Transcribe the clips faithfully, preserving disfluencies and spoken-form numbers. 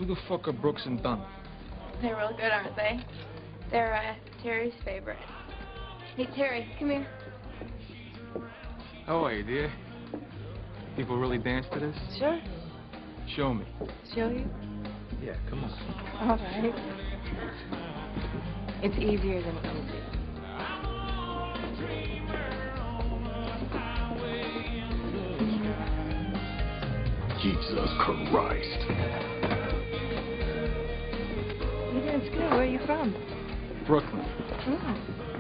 Who the fuck are Brooks and Dunn? They're real good, aren't they? They're uh, Terry's favorite. Hey, Terry, come here. How are you, dear? People really dance to this? Sure. Show me. Show you? Yeah, come on. All right. It's easier than easy. Jesus Christ. You dance good. Where are you from? Brooklyn. Oh.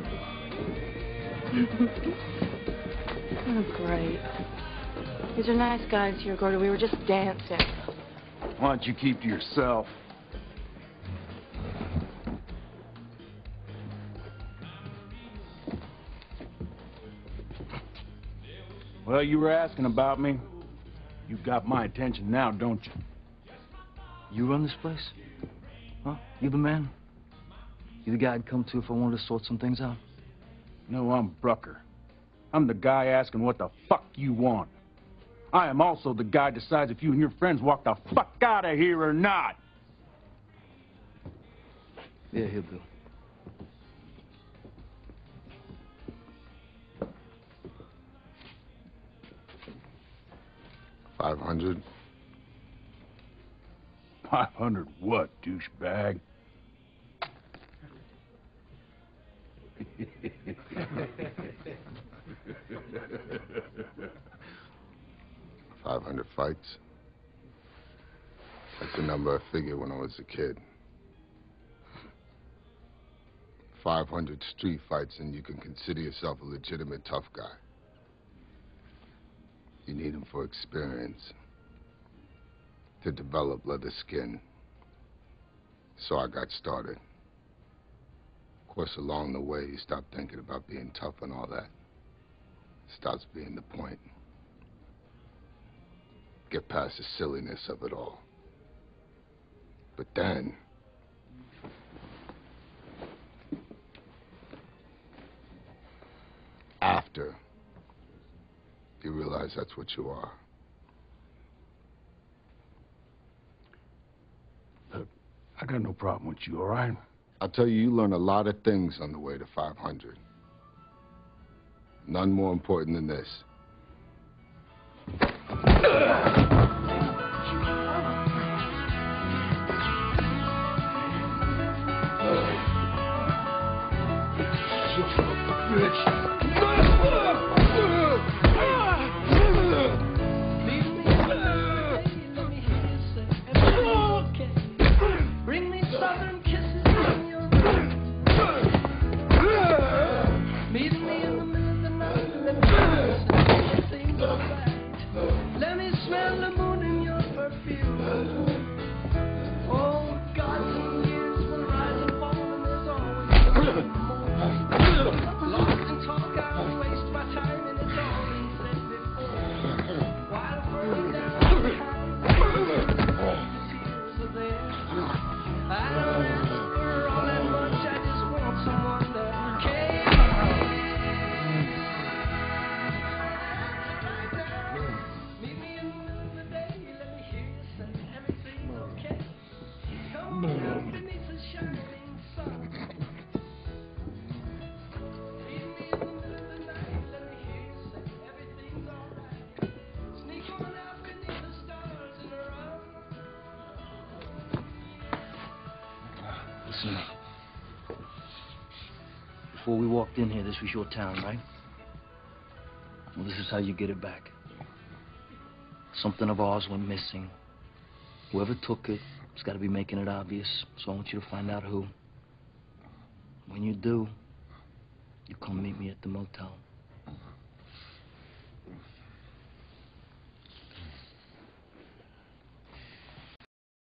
Oh, great. These are nice guys here, Gordy. We were just dancing. Why don't you keep to yourself? Well, you were asking about me. You got my attention now, don't you? You run this place? Huh? You the man? You the guy I'd come to if I wanted to sort some things out? No, I'm Brucker. I'm the guy asking what the fuck you want. I am also the guy who decides if you and your friends walk the fuck out of here or not. Yeah, he'll do. Five hundred. Five hundred what, douchebag? Five hundred fights. That's the number I figured when I was a kid. Five hundred street fights and you can consider yourself a legitimate tough guy. You need them for experience, to develop leather skin. So I got started. Of course, along the way, you stop thinking about being tough and all that. Stops being the point. Get past the silliness of it all. But then, after, you realize that's what you are. Look, I got no problem with you, all right? I'll tell you, you learn a lot of things on the way to five hundred. None more important than this. Listen, before we walked in here, this was your town, right? Well, this is how you get it back. Something of ours went missing. Whoever took it has got to be making it obvious, so I want you to find out who. When you do, you come meet me at the motel.